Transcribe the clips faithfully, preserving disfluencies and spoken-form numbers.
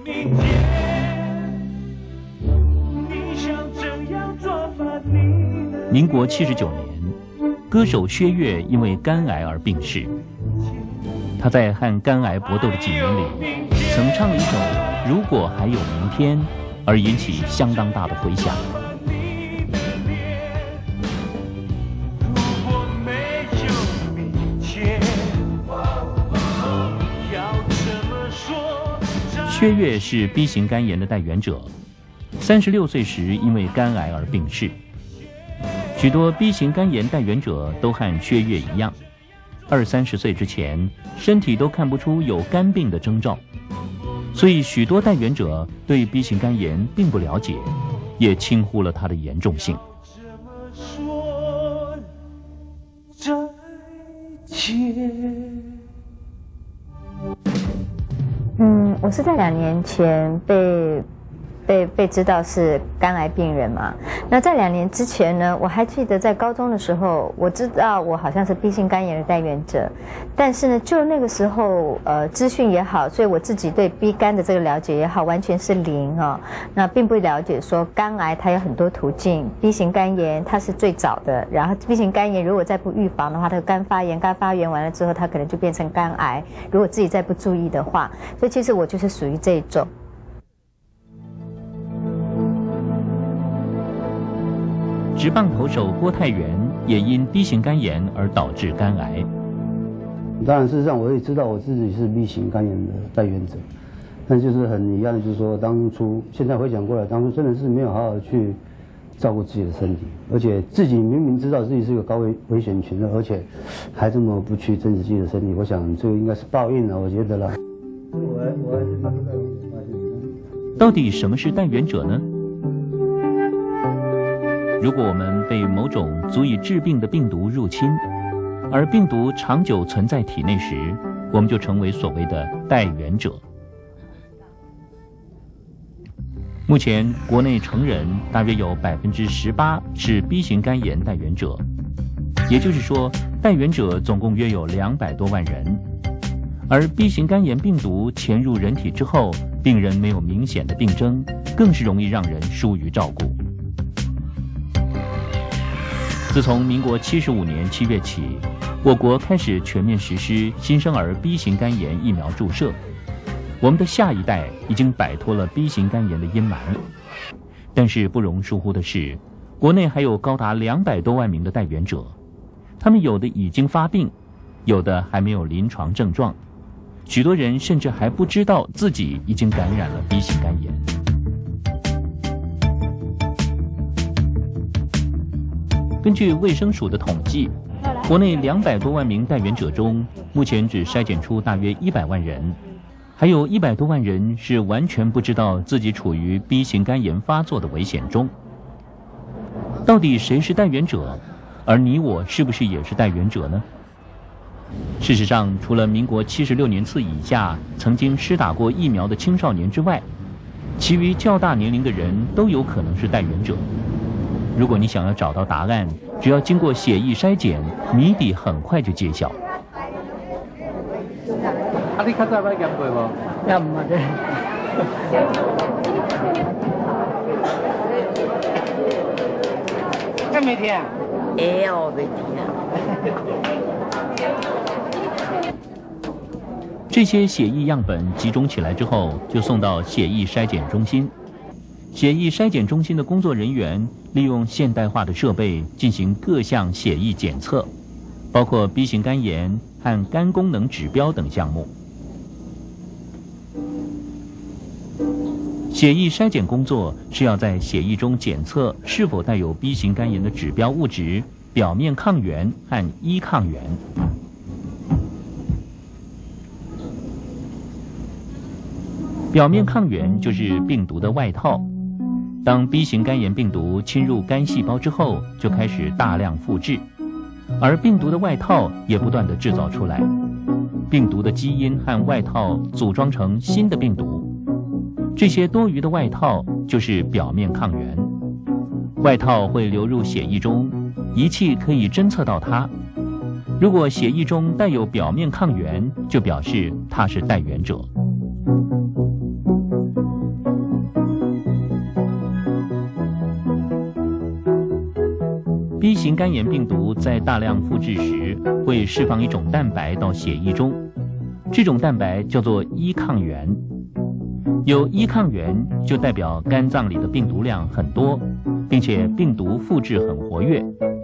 民国七十九年，歌手薛岳因为肝癌而病逝。他在和肝癌搏斗的几年里，曾唱了一首《如果还有明天》，而引起相当大的回响。薛岳是 B 型肝炎的带源者，三十六岁时因为肝癌而病逝。许多 B 型肝炎带源者都和薛岳一样，二三十岁之前身体都看不出有肝病的征兆，所以许多带源者对 B 型肝炎并不了解，也轻忽了它的严重性。 嗯，我是在两年前被被被知道是肝癌病人嘛。那在两年之前呢，我还记得在高中的时候，我知道我好像是 B 型肝炎的带源者，但是呢，就那个时候呃资讯也好，所以我自己对 B 肝的这个了解也好，完全是零哦。那并不了解说肝癌它有很多途径 ，B 型肝炎它是最早的，然后 B 型肝炎如果再不预防的话，它的肝发炎，肝发炎完了之后，它可能就变成肝癌。如果自己再不注意的话，所以其实我就是属于这一种。 职棒投手郭泰源也因 B 型肝炎而导致肝癌。 当然，事实上我也知道我自己是 B 型肝炎的带源者，但就是很遗憾的，就是说当初现在回想过来，当初真的是没有好好去照顾自己的身体，而且自己明明知道自己是一个高危危险群的，而且还这么不去珍惜自己的身体，我想这个应该是报应了，我觉得啦。我我还是他们在发现。 到底什么是带源者呢？如果我们被某种足以致病的病毒入侵，而病毒长久存在体内时，我们就成为所谓的带源者。目前国内成人大约有百分之十八是 B 型肝炎带源者，也就是说，带源者总共约有两百多万人。而 B 型肝炎病毒潜入人体之后，病人没有明显的病征，更是容易让人疏于照顾。自从民国七十五年七月起，我国开始全面实施新生儿 B 型肝炎疫苗注射。我们的下一代已经摆脱了 B 型肝炎的阴霾，但是不容疏忽的是，国内还有高达两百多万名的带源者，他们有的已经发病，有的还没有临床症状，许多人甚至还不知道自己已经感染了 B 型肝炎。根据卫生署的统计，国内两百多万名带源者中，目前只筛检出大约一百万人，还有一百多万人是完全不知道自己处于 B 型肝炎发作的危险中。到底谁是带源者？而你我是不是也是带源者呢？事实上，除了民国七十六年次以下曾经施打过疫苗的青少年之外，其余较大年龄的人都有可能是带源者。如果你想要找到答案，只要经过血液筛检，谜底很快就揭晓。 啊，你较早捌验过无？ 也唔捌咧。 敢没听？ 会哦，袂听。 这些血液样本集中起来之后，就送到血液筛检中心。血液筛检中心的工作人员利用现代化的设备进行各项血液检测，包括 B 型肝炎和肝功能指标等项目。血液筛检工作是要在血液中检测是否带有 B 型肝炎的指标物质、表面抗原和依抗原。表面抗原就是病毒的外套。当 B 型肝炎病毒侵入肝细胞之后，就开始大量复制，而病毒的外套也不断地制造出来。病毒的基因和外套组装成新的病毒，这些多余的外套就是表面抗原。外套会流入血液中，仪器可以侦测到它。如果血液中带有表面抗原，就表示它是带源者。 型肝炎病毒在大量复制时，会释放一种蛋白到血液中，这种蛋白叫做依抗原。有依抗原就代表肝脏里的病毒量很多，并且病毒复制很活跃。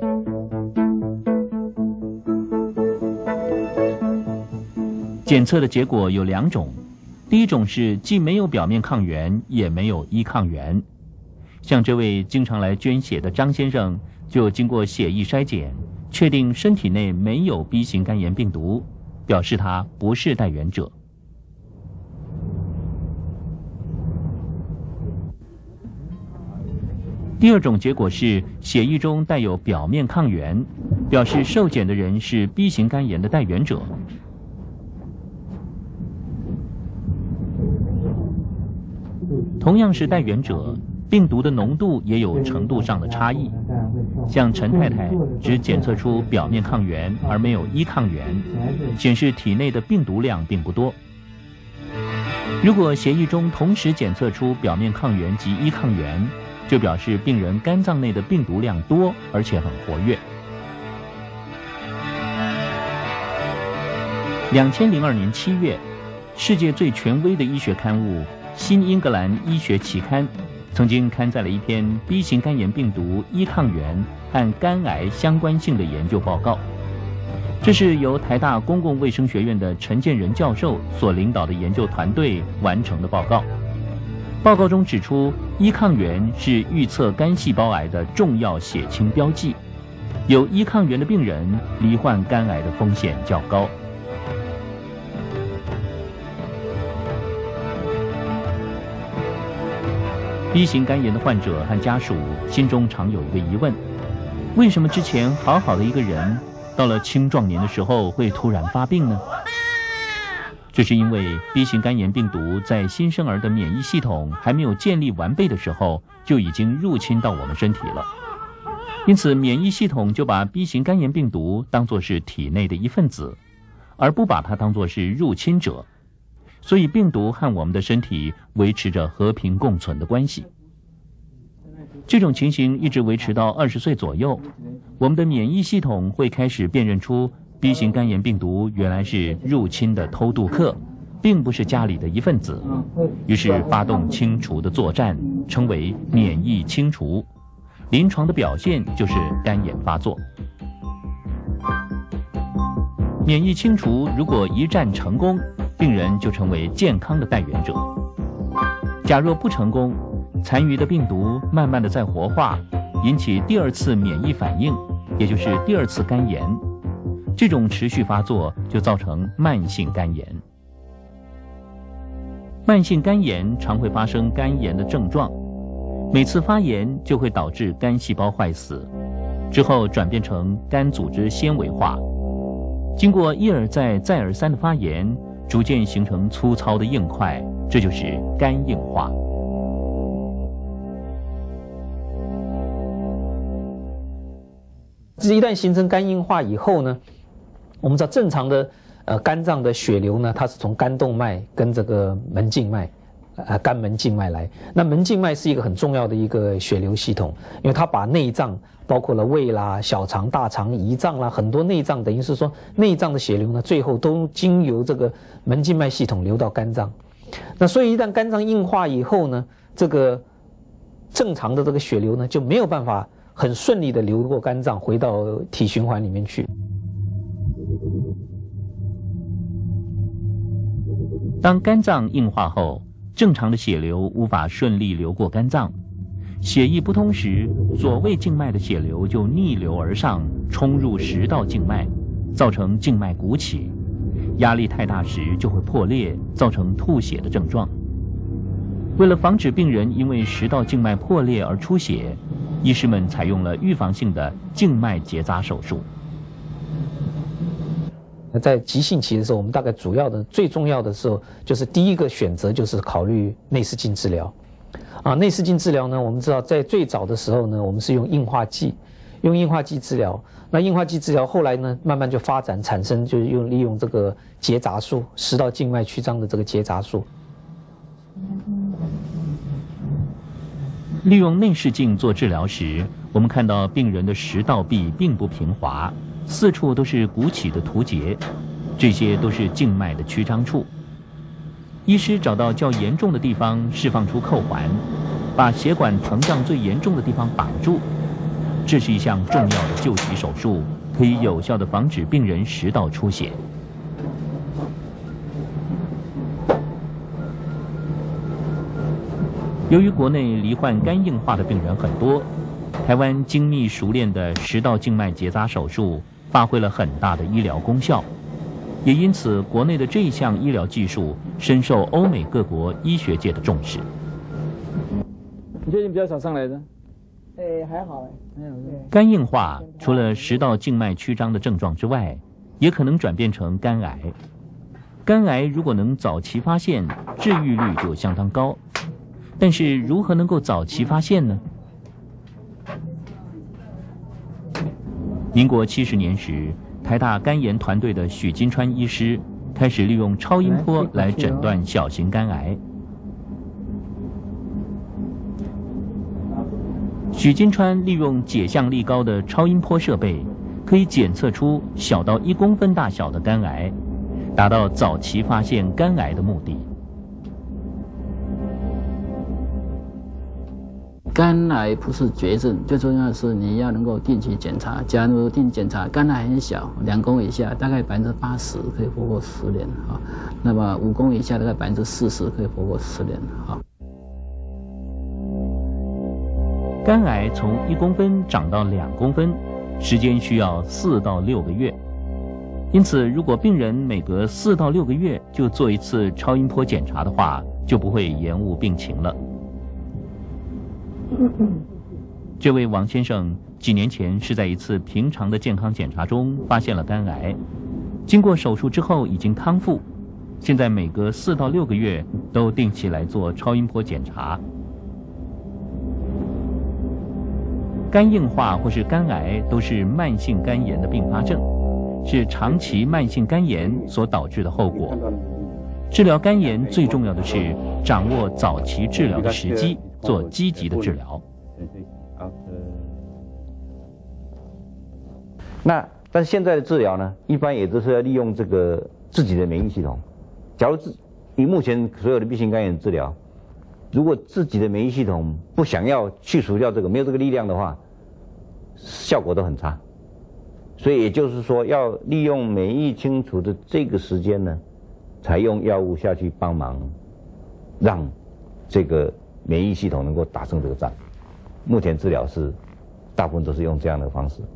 检测的结果有两种，第一种是既没有表面抗原，也没有依抗原。像这位经常来捐血的张先生，就经过血液筛检，确定身体内没有 B 型肝炎病毒，表示他不是带原者。第二种结果是血液中带有表面抗原，表示受检的人是 B 型肝炎的带原者。同样是带原者，病毒的浓度也有程度上的差异。像陈太太只检测出表面抗原而没有依抗原，显示体内的病毒量并不多。如果血液中同时检测出表面抗原及依抗原，就表示病人肝脏内的病毒量多，而且很活跃。两千零二年七月，世界最权威的医学刊物《新英格兰医学期刊》曾经刊载了一篇 B 型肝炎病毒依抗原和肝癌相关性的研究报告。这是由台大公共卫生学院的陈建仁教授所领导的研究团队完成的报告。报告中指出，依抗原是预测肝细胞癌的重要血清标记，有依抗原的病人罹患肝癌的风险较高。B 型肝炎的患者和家属心中常有一个疑问：为什么之前好好的一个人，到了青壮年的时候会突然发病呢？这是因为 B 型肝炎病毒在新生儿的免疫系统还没有建立完备的时候，就已经入侵到我们身体了。因此，免疫系统就把 B 型肝炎病毒当作是体内的一份子，而不把它当作是入侵者。所以，病毒和我们的身体维持着和平共存的关系。这种情形一直维持到二十岁左右，我们的免疫系统会开始辨认出 B 型肝炎病毒原来是入侵的偷渡客，并不是家里的一份子，于是发动清除的作战，称为免疫清除。临床的表现就是肝炎发作。免疫清除如果一战成功，病人就成为健康的带原者。假若不成功，残余的病毒慢慢的在活化，引起第二次免疫反应，也就是第二次肝炎。这种持续发作就造成慢性肝炎。慢性肝炎常会发生肝炎的症状，每次发炎就会导致肝细胞坏死，之后转变成肝组织纤维化，经过一而再再而三的发炎，逐渐形成粗糙的硬块，这就是肝硬化。 一旦形成肝硬化以后呢，我们知道正常的呃肝脏的血流呢，它是从肝动脉跟这个门静脉，呃肝门静脉来。那门静脉是一个很重要的一个血流系统，因为它把内脏包括了胃啦、小肠、大肠、胰脏啦，很多内脏，等于是说内脏的血流呢，最后都经由这个门静脉系统流到肝脏。那所以一旦肝脏硬化以后呢，这个正常的这个血流呢就没有办法很顺利的流过肝脏，回到体循环里面去。 当肝脏硬化后，正常的血流无法顺利流过肝脏，血液不通时，左胃静脉的血流就逆流而上，冲入食道静脉，造成静脉鼓起，压力太大时就会破裂，造成吐血的症状。为了防止病人因为食道静脉破裂而出血，医师们采用了预防性的静脉结扎手术。 在急性期的时候，我们大概主要的、最重要的时候，就是第一个选择就是考虑内视镜治疗。啊，内视镜治疗呢，我们知道在最早的时候呢，我们是用硬化剂，用硬化剂治疗。那硬化剂治疗后来呢，慢慢就发展产生，就是用利用这个结扎术，食道静脉曲张的这个结扎术。 利用内视镜做治疗时，我们看到病人的食道壁并不平滑，四处都是鼓起的突结，这些都是静脉的曲张处。医师找到较严重的地方，释放出扣环，把血管膨胀最严重的地方绑住。这是一项重要的救急手术，可以有效地防止病人食道出血。由于国内罹患肝硬化的病人很多，台湾精密熟练的食道静脉结扎手术发挥了很大的医疗功效，也因此国内的这一项医疗技术深受欧美各国医学界的重视。 你最近比较少上来的？ 哎，还好哎，还好。 肝硬化除了食道静脉曲张的症状之外，也可能转变成肝癌。肝癌如果能早期发现，治愈率就相当高。但是如何能够早期发现呢？民国七十年时，台大肝炎团队的许金川医师开始利用超音波来诊断小型肝癌。许金川利用解像力高的超音波设备，可以检测出小到一公分大小的肝癌，达到早期发现肝癌的目的。 肝癌不是绝症，最重要的是你要能够定期检查。假如定期检查，肝癌很小，两公以下，大概百分之八十可以活过十年啊。那么五公以下，大概百分之四十可以活过十年啊。 肝癌从一公分长到两公分，时间需要四到六个月。因此，如果病人每隔四到六个月就做一次超音波检查的话，就不会延误病情了。这位王先生几年前是在一次平常的健康检查中发现了肝癌，经过手术之后已经康复，现在每隔四到六个月都定期来做超音波检查。肝硬化或是肝癌都是慢性肝炎的并发症，是长期慢性肝炎所导致的后果。治疗肝炎最重要的是掌握早期治疗的时机，做积极的治疗。 那但是现在的治疗呢，一般也都是要利用这个自己的免疫系统。假如自以目前所有的 B 型肝炎治疗，如果自己的免疫系统不想要去除掉这个，没有这个力量的话，效果都很差。所以也就是说，要利用免疫清除的这个时间呢，才用药物下去帮忙，让这个免疫系统能够打胜这个仗。目前治疗是大部分都是用这样的方式。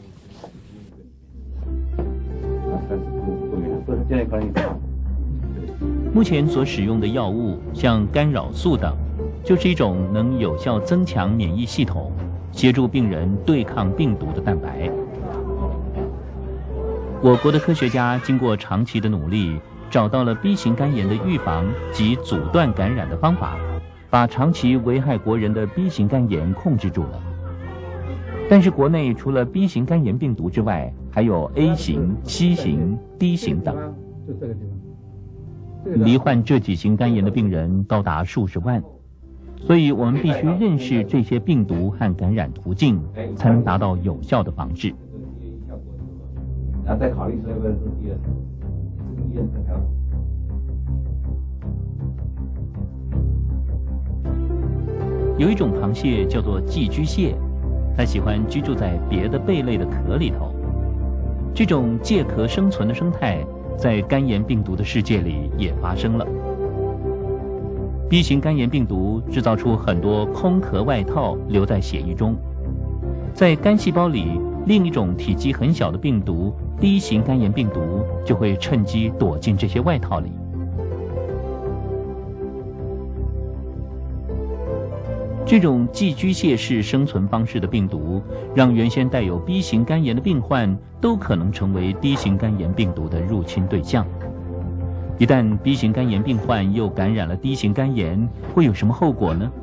目前所使用的药物，像干扰素等，就是一种能有效增强免疫系统，协助病人对抗病毒的蛋白。我国的科学家经过长期的努力，找到了 B 型肝炎的预防及阻断感染的方法，把长期危害国人的 B 型肝炎控制住了。但是国内除了 B 型肝炎病毒之外，还有 A 型、C 型、D 型等。罹患这几型肝炎的病人高达数十万，所以我们必须认识这些病毒和感染途径，才能达到有效的防治。 然后再考虑说要不要做第二层，第二层条。 有一种螃蟹叫做寄居蟹，它喜欢居住在别的贝类的壳里头。这种借壳生存的生态，在肝炎病毒的世界里也发生了。B 型肝炎病毒制造出很多空壳外套留在血液中，在肝细胞里，另一种体积很小的病毒 D 型肝炎病毒就会趁机躲进这些外套里。这种寄居蟹式生存方式的病毒，让原先带有 B 型肝炎的病患都可能成为 D 型肝炎病毒的入侵对象。一旦 B 型肝炎病患又感染了 D 型肝炎，会有什么后果呢？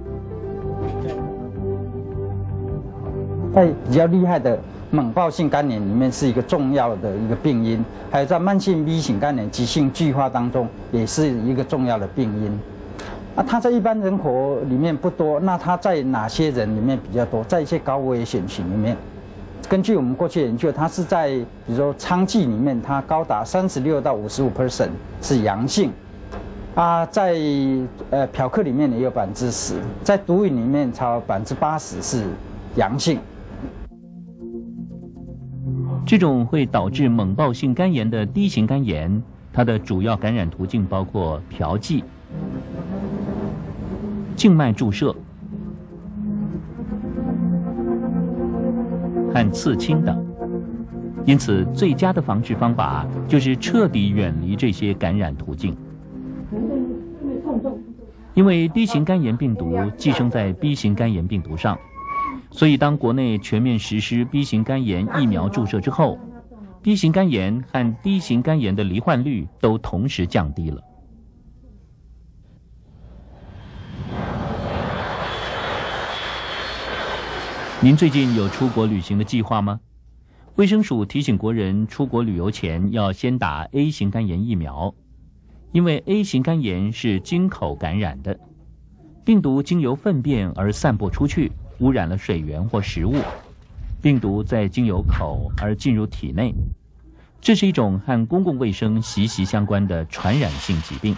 在比较厉害的猛暴性肝炎里面是一个重要的一个病因，还有在慢性 B 型肝炎急性巨化当中也是一个重要的病因。 啊，它在一般人口里面不多，那它在哪些人里面比较多？在一些高危险群里面，根据我们过去研究，它是在比如说娼妓里面，它高达三十六到五十五 percent 是阳性，啊，在呃嫖客里面也有百分之十，在毒瘾里面超百分之八十是阳性。 这种会导致猛暴性肝炎的D型肝炎，它的主要感染途径包括嫖妓、静脉注射和刺青等。因此，最佳的防治方法就是彻底远离这些感染途径。因为 D 型肝炎病毒寄生在 B 型肝炎病毒上，所以当国内全面实施 B 型肝炎疫苗注射之后， B 型肝炎和 D 型肝炎的罹患率都同时降低了。您最近有出国旅行的计划吗？卫生署提醒国人出国旅游前要先打 A 型肝炎疫苗，因为 A 型肝炎是经口感染的，病毒经由粪便而散播出去，污染了水源或食物，病毒再经由口而进入体内，这是一种和公共卫生息息相关的传染性疾病。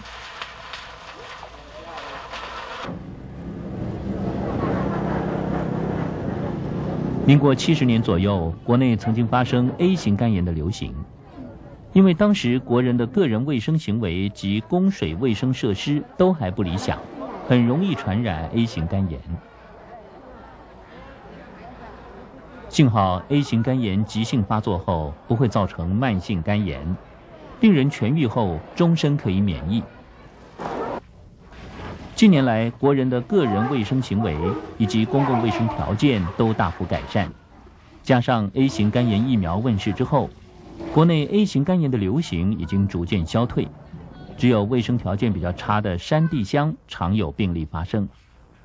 民国七十年左右，国内曾经发生 A 型肝炎的流行，因为当时国人的个人卫生行为及供水卫生设施都还不理想，很容易传染 A 型肝炎。幸好 A 型肝炎急性发作后不会造成慢性肝炎，病人痊愈后终身可以免疫。近年来，国人的个人卫生行为以及公共卫生条件都大幅改善，加上 A 型肝炎疫苗问世之后，国内 A 型肝炎的流行已经逐渐消退，只有卫生条件比较差的山地乡常有病例发生。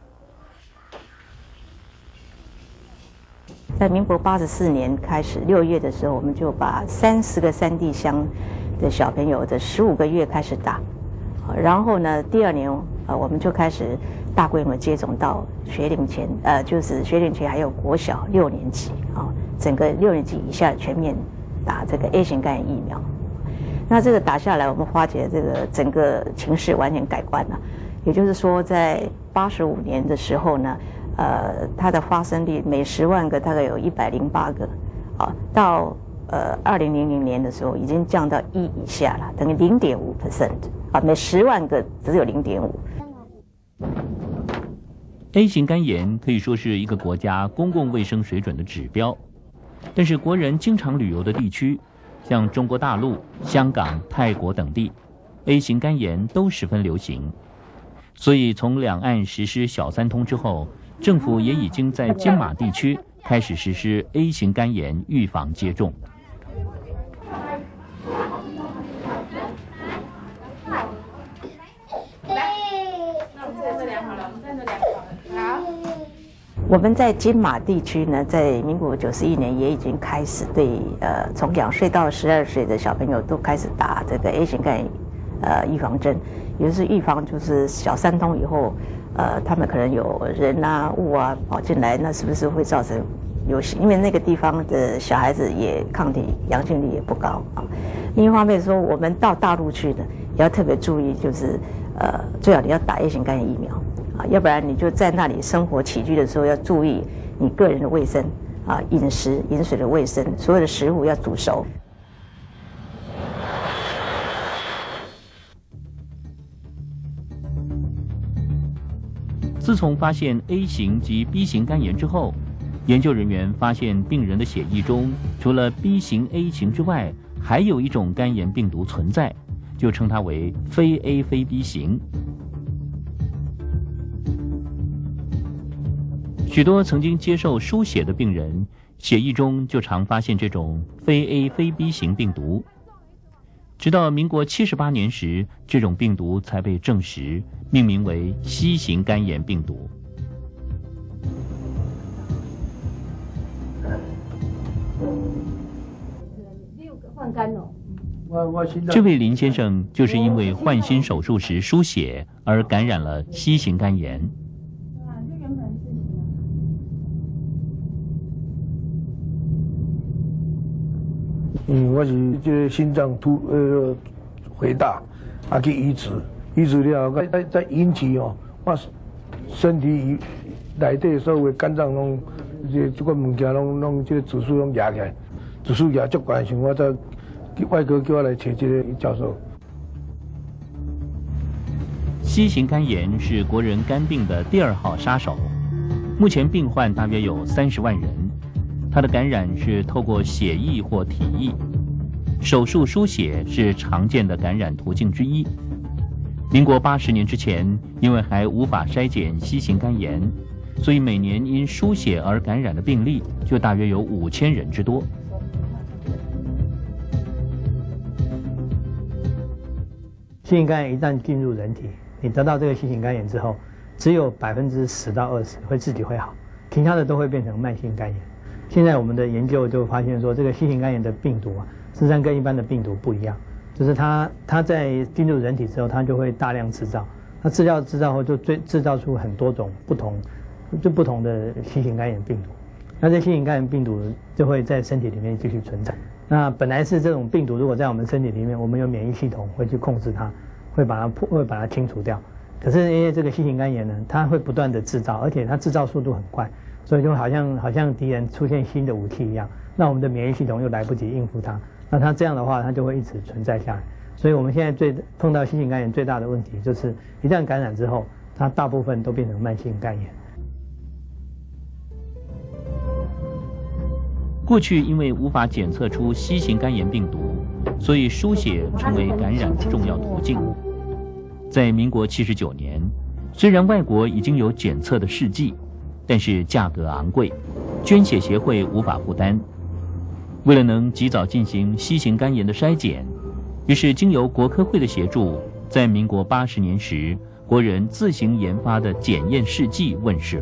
在民国八十四年开始，六月的时候，我们就把三十个山地乡的小朋友的十五个月开始打，然后呢，第二年呃我们就开始大规模接种到学龄前，呃就是学龄前还有国小六年级啊，整个六年级以下全面打这个 A 型肝炎疫苗。那这个打下来，我们发觉这个整个情势完全改观了，也就是说，在八十五年的时候呢。呃，它的发生率每十万个大概有一百零八个，啊，到呃二零零零年的时候已经降到一以下了，等于零点五 percent， 啊，每十万个只有零点五。 A 型肝炎可以说是一个国家公共卫生水准的指标，但是国人经常旅游的地区，像中国大陆、香港、泰国等地 ，A 型肝炎都十分流行，所以从两岸实施小三通之后。政府也已经在金马地区开始实施 A 型肝炎预防接种。 我们在金马地区呢，在民国九十一年也已经开始对呃从两岁到十二岁的小朋友都开始打这个 A 型肝炎呃预防针，也就是预防就是小三通以后。呃，他们可能有人啊、物啊跑进来，那是不是会造成流行？因为那个地方的小孩子也抗体阳性率也不高啊。另一方面说，我们到大陆去呢，也要特别注意，就是呃，最好你要打 A 型肝炎疫苗啊，要不然你就在那里生活起居的时候要注意你个人的卫生啊，饮食、饮水的卫生，所有的食物要煮熟。 自从发现 A 型及 B 型肝炎之后，研究人员发现病人的血液中除了 B 型 A 型之外，还有一种肝炎病毒存在，就称它为非 A 非 B 型。许多曾经接受输血的病人，血液中就常发现这种非 A 非 B 型病毒。直到民国七十八年时，这种病毒才被证实，命名为 C 型肝炎病毒。 六个换肝哦， 这位林先生就是因为换心手术时输血而感染了 C 型肝炎。 嗯，我是这个心脏突呃肥大，啊去移植，移植了后再再引起哦，我身体内底所有的肝脏拢这这个物件拢拢这个指数拢压起来，指数压足悬，想我再外科叫我来找这个教授。 C 型肝炎是国人肝病的第二号杀手，目前病患大约有三十万人。它的感染是透过血液或体液，手术输血是常见的感染途径之一。民国八十年之前，因为还无法筛检 C 型肝炎，所以每年因输血而感染的病例就大约有五千人之多。 C 型肝炎一旦进入人体，你得到这个 C 型肝炎之后，只有百分之十到二十会自己会好，其他的都会变成慢性肝炎。现在我们的研究就发现说，这个 C 型肝炎的病毒啊，实际上跟一般的病毒不一样，就是它它在进入人体之后，它就会大量制造，它制造制造后就制制造出很多种不同就不同的 C 型肝炎病毒，那这 C 型肝炎病毒就会在身体里面继续存在。那本来是这种病毒，如果在我们身体里面，我们有免疫系统会去控制它，会把它破会把它清除掉。可是因为这个 C 型肝炎呢，它会不断的制造，而且它制造速度很快。所以就好像好像敌人出现新的武器一样，那我们的免疫系统又来不及应付它，那它这样的话，它就会一直存在下来。所以我们现在最碰到 C 型肝炎最大的问题，就是一旦感染之后，它大部分都变成慢性肝炎。 过去因为无法检测出 C 型肝炎病毒，所以输血成为感染的重要途径。在民国七十九年，虽然外国已经有检测的试剂，但是价格昂贵，捐血协会无法负担。为了能及早进行 C 型肝炎的筛检，于是经由国科会的协助，在民国八十年时，国人自行研发的检验试剂问世了。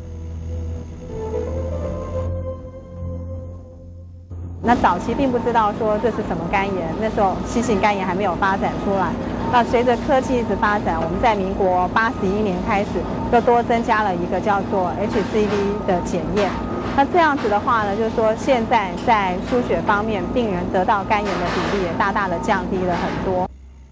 那早期并不知道说这是什么肝炎，那时候 C 型肝炎还没有发展出来。那随着科技一直发展，我们在民国八十一年开始，又多增加了一个叫做 H C V 的检验。那这样子的话呢，就是说现在在输血方面，病人得到肝炎的比例也大大的降低了很多。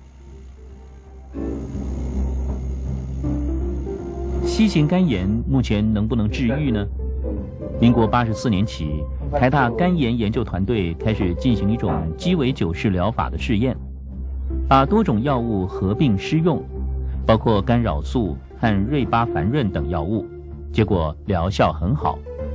C 型肝炎目前能不能治愈呢？民国八十四年起，台大肝炎研究团队开始进行一种鸡尾酒式疗法的试验，把多种药物合并施用，包括干扰素和瑞巴凡润等药物，结果疗效很好。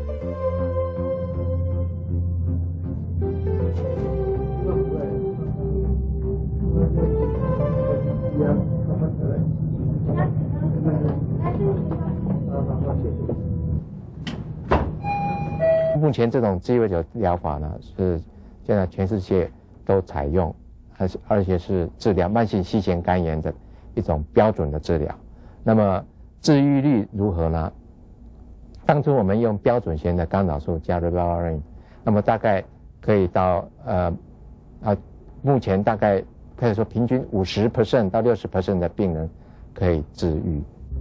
目前这种鸡尾酒疗法呢，是现在全世界都采用，而且而且是治疗慢性 C 型肝炎的一种标准的治疗。那么治愈率如何呢？当初我们用标准型的干扰素加 ribavirin， 那么大概可以到呃啊，目前大概可以说平均 百分之五十 到 百分之六十 的病人可以治愈。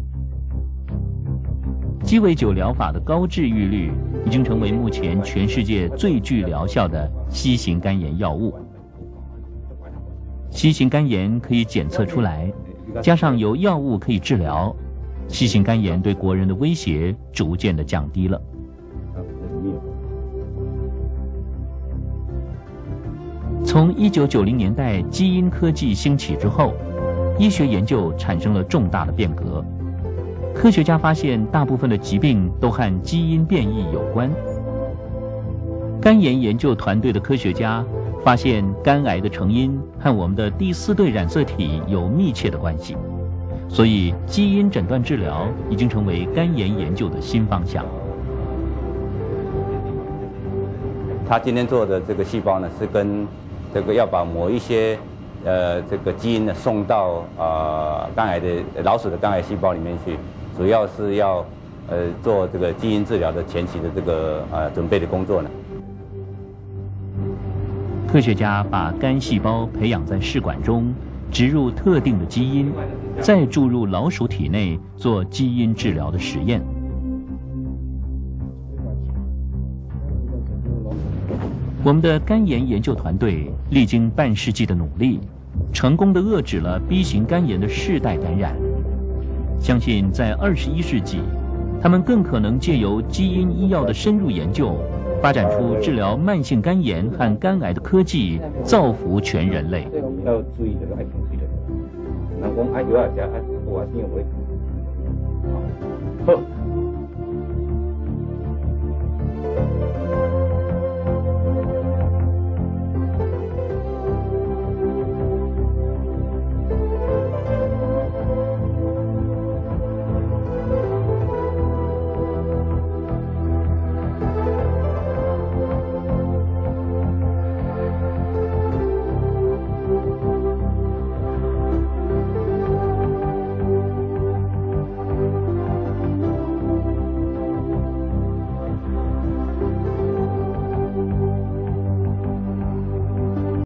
鸡尾酒疗法的高治愈率已经成为目前全世界最具疗效的 C 型肝炎药物。C 型肝炎可以检测出来，加上有药物可以治疗，C 型肝炎对国人的威胁逐渐的降低了。从一九九零年代基因科技兴起之后，医学研究产生了重大的变革。科学家发现，大部分的疾病都和基因变异有关。肝炎研究团队的科学家发现，肝癌的成因和我们的第四对染色体有密切的关系，所以基因诊断治疗已经成为肝炎研究的新方向。 他今天做的这个细胞呢，是跟这个要把某一些呃这个基因呢送到呃肝癌的老鼠的肝癌细胞里面去。主要是要，呃，做这个基因治疗的前期的这个呃准备的工作呢。 科学家把肝细胞培养在试管中，植入特定的基因，再注入老鼠体内做基因治疗的实验。我们的肝炎研究团队历经半世纪的努力，成功地遏制了 B 型肝炎的世代感染。相信在二十一世纪，他们更可能借由基因医药的深入研究，发展出治疗慢性肝炎和肝癌的科技，造福全人类。 要注意这个爱情水的，人讲爱药啊，食爱有啊，先会。好。